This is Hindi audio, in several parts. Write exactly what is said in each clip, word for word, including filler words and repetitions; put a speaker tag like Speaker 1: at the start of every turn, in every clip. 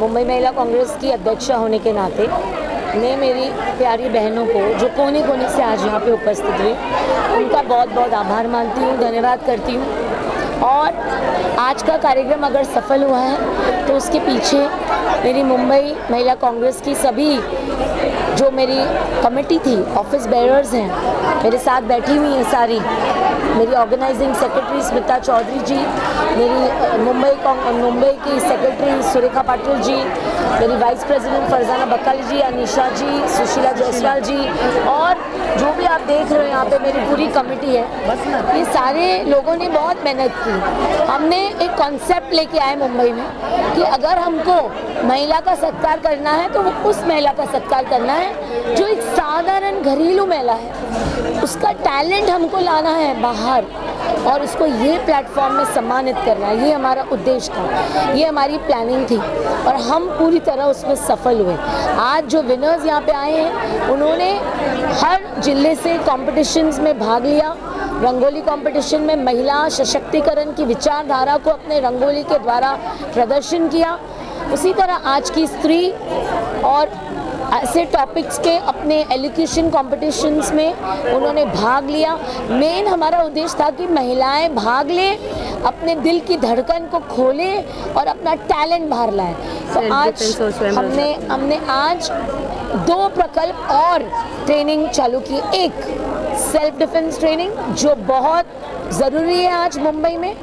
Speaker 1: मुंबई महिला कांग्रेस की अध्यक्षा होने के नाते मैं मेरी प्यारी बहनों को जो कोने कोने से आज यहाँ पे उपस्थित हुई उनका बहुत बहुत आभार मानती हूँ, धन्यवाद करती हूँ। और आज का कार्यक्रम अगर सफल हुआ है तो उसके पीछे मेरी मुंबई महिला कांग्रेस की सभी जो मेरी कमेटी थी, ऑफिस बेयरर्स हैं, मेरे साथ बैठी हुई हैं सारी, मेरी ऑर्गेनाइजिंग सेक्रेटरी स्मिता चौधरी जी, मेरी मुंबई मुंबई की सेक्रेटरी सुरेखा पाटिल जी, मेरी वाइस प्रेसिडेंट फरजाना बक्काली जी, अनिशा जी, सुशीला जायसवाल जी, और जो भी आप देख रहे हो यहाँ पे मेरी पूरी कमेटी है। ये सारे लोगों ने बहुत मेहनत की। हमने एक कॉन्सेप्ट लेके आए मुंबई में कि अगर हमको महिला का सत्कार करना है तो वो उस महिला का सत्कार करना है जो एक साधारण घरेलू महिला है, उसका टैलेंट हमको लाना है बाहर और उसको ये प्लेटफॉर्म में सम्मानित करना है। ये हमारा उद्देश्य था, ये हमारी प्लानिंग थी और हम पूरी तरह उसमें सफल हुए। आज जो विनर्स यहाँ पे आए हैं उन्होंने हर जिले से कॉम्पिटिशन्स में भाग लिया। रंगोली कंपटीशन में महिला सशक्तिकरण की विचारधारा को अपने रंगोली के द्वारा प्रदर्शन किया। उसी तरह आज की स्त्री और ऐसे टॉपिक्स के अपने एलोक्यूशन कॉम्पिटिशन्स में उन्होंने भाग लिया। मेन हमारा उद्देश्य था कि महिलाएं भाग लें, अपने दिल की धड़कन को खोलें और अपना टैलेंट बाहर लाएं। तो आज हमने हमने आज दो प्रकल्प और ट्रेनिंग चालू की। एक सेल्फ डिफेंस ट्रेनिंग जो बहुत ज़रूरी है आज मुंबई में,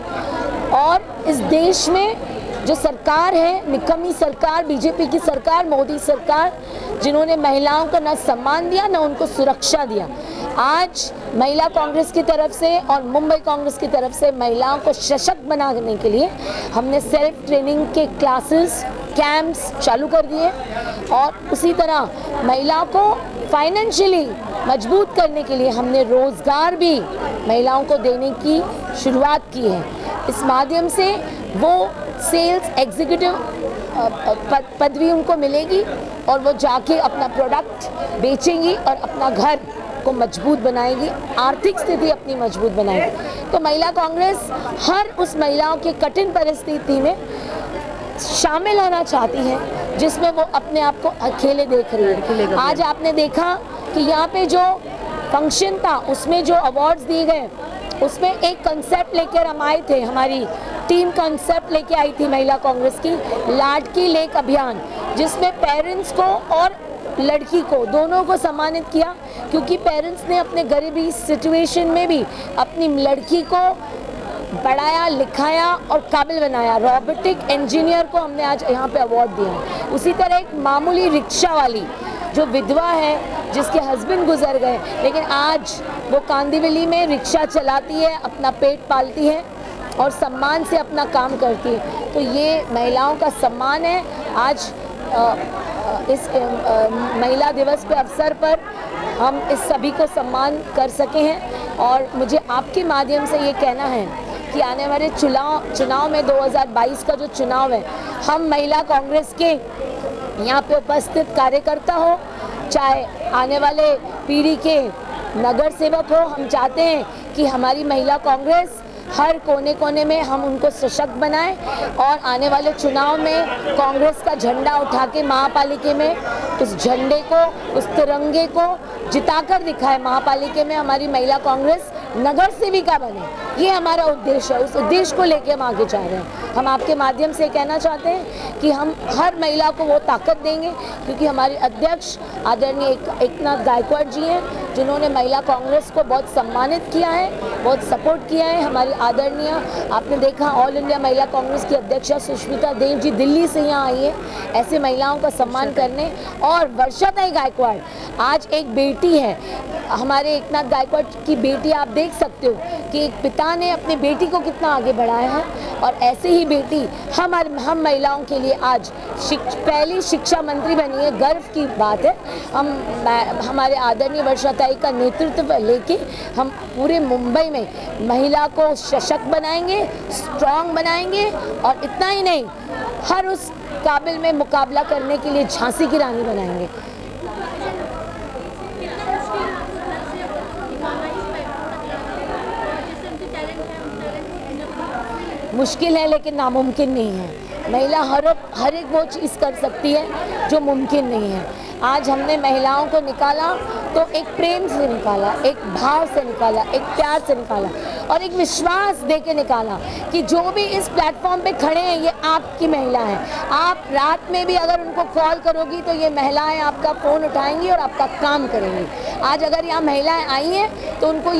Speaker 1: और इस देश में जो सरकार है, निकम्मी सरकार, बीजेपी की सरकार, मोदी सरकार, जिन्होंने महिलाओं को न सम्मान दिया न उनको सुरक्षा दिया। आज महिला कांग्रेस की तरफ से और मुंबई कांग्रेस की तरफ से महिलाओं को सशक्त बनाने के लिए हमने सेल्फ ट्रेनिंग के क्लासेस, कैंप्स चालू कर दिए और उसी तरह महिलाओं को फाइनेंशियली मजबूत करने के लिए हमने रोज़गार भी महिलाओं को देने की शुरुआत की है। इस माध्यम से वो सेल्स एग्जीक्यूटिव पदवी उनको मिलेगी और वो जाके अपना प्रोडक्ट बेचेंगी और अपना घर को मजबूत बनाएगी, आर्थिक स्थिति अपनी मजबूत बनाएगी। तो महिला कांग्रेस हर उस महिलाओं की कठिन परिस्थिति में शामिल होना चाहती है जिसमें वो अपने आप को अकेले देख रही है। आज आपने देखा कि यहाँ पे जो फंक्शन था उसमें जो अवार्ड्स दिए गए उसमें एक कंसेप्ट लेकर हम आए थे, हमारी टीम कंसेप्ट लेके आई थी महिला कांग्रेस की, लाडकी लेक अभियान, जिसमें पेरेंट्स को और लड़की को दोनों को सम्मानित किया क्योंकि पेरेंट्स ने अपने गरीबी सिचुएशन में भी अपनी लड़की को पढ़ाया, लिखाया और काबिल बनाया। रोबोटिक इंजीनियर को हमने आज यहाँ पे अवार्ड दिया। उसी तरह एक मामूली रिक्शा वाली जो विधवा है जिसके हस्बैंड गुजर गए लेकिन आज वो कांदिवली में रिक्शा चलाती है, अपना पेट पालती है और सम्मान से अपना काम करती है। तो ये महिलाओं का सम्मान है। आज आ, इस आ, महिला दिवस के अवसर पर हम इस सभी को सम्मान कर सके हैं और मुझे आपके माध्यम से ये कहना है कि आने वाले चुनाव चुनाव में दो हज़ार बाईस का जो चुनाव है, हम महिला कांग्रेस के यहाँ पे उपस्थित कार्यकर्ता हो, चाहे आने वाले पीढ़ी के नगर सेवक हो, हम चाहते हैं कि हमारी महिला कांग्रेस हर कोने कोने में हम उनको सशक्त बनाएं और आने वाले चुनाव में कांग्रेस का झंडा उठा के महापालिका में उस झंडे को, उस तिरंगे को जिताकर दिखाए। महापालिका में हमारी महिला कांग्रेस नगर सेविका बने, ये हमारा उद्देश्य है। उस उद्देश्य को लेके हम आगे जा रहे हैं। हम आपके माध्यम से कहना चाहते हैं कि हम हर महिला को वो ताकत देंगे क्योंकि हमारे अध्यक्ष आदरणीय एकनाथ गायकवाड़ जी हैं जिन्होंने महिला कांग्रेस को बहुत सम्मानित किया है, बहुत सपोर्ट किया है। हमारी आदरणीय, आपने देखा ऑल इंडिया महिला कांग्रेस की अध्यक्षा सुष्मिता देव जी दिल्ली से यहाँ आई है ऐसे महिलाओं का सम्मान करने। और वर्षाताई गायकवाड़ आज एक बेटी है, हमारे एकनाथ गायकवाड़ की बेटी, आप देख सकते हो कि एक पिता ने अपनी बेटी को कितना आगे बढ़ाया है और ऐसे ही बेटी हम हम महिलाओं के लिए आज शिक, पहली शिक्षा मंत्री बनी है, गर्व की बात है। हम हमारे आदरणीय वर्षाताई का नेतृत्व लेके हम पूरे मुंबई में महिला को सशक्त बनाएंगे, स्ट्रॉन्ग बनाएंगे और इतना ही नहीं, हर उस काबिल में मुकाबला करने के लिए झांसी की रानी बनाएंगे। मुश्किल है लेकिन नामुमकिन नहीं है। महिला हर हर एक वो चीज़ कर सकती है जो मुमकिन नहीं है। आज हमने महिलाओं को निकाला तो एक प्रेम से निकाला, एक भाव से निकाला, एक प्यार से निकाला और एक विश्वास दे के निकाला कि जो भी इस प्लेटफॉर्म पे खड़े हैं ये आपकी महिला हैं। आप रात में भी अगर उनको कॉल करोगी तो ये महिलाएं आपका फ़ोन उठाएंगी और आपका काम करेंगी। आज अगर यहाँ महिलाएं आई हैं तो उनको